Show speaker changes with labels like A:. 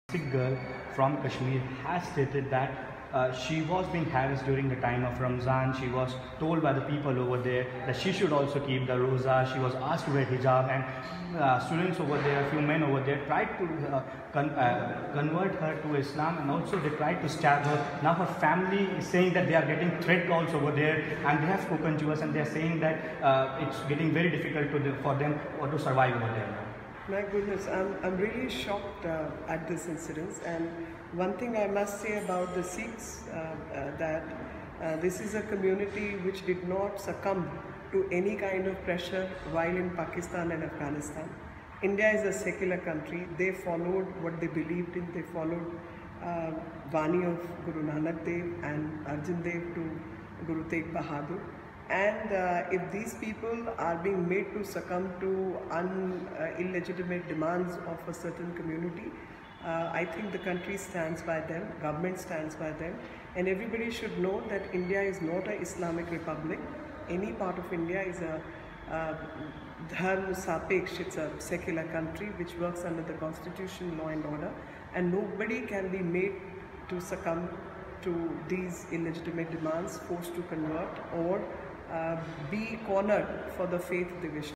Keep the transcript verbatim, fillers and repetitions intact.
A: Sikh girl from Kashmir has stated that uh, she was being harassed during the time of Ramzan. She was told by the people over there that she should also keep the roza. She was asked to wear hijab, and uh, students over there, a few men over there, tried to uh, con uh, convert her to Islam, and also they tried to stab her. Now her family is saying that they are getting threat calls over there, and they have spoken to us, and they are saying that uh, it's getting very difficult to the, for them or to survive over there.
B: My goodness, I'm, I'm really shocked uh, at this incident, and one thing I must say about the Sikhs, uh, uh, that uh, this is a community which did not succumb to any kind of pressure while in Pakistan and Afghanistan. India is a secular country. They followed what they believed in. They followed uh, Vani of Guru Nanak Dev and Arjan Dev to Guru Tegh Bahadur. And uh, if these people are being made to succumb to un, uh, illegitimate demands of a certain community, uh, I think the country stands by them, government stands by them, and everybody should know that India is not an Islamic republic. Any part of India is a uh, dharma sapeksh, it's a secular country which works under the constitution, law and order, and nobody can be made to succumb to these illegitimate demands, forced to convert, or Uh, be cornered for the faith they wish.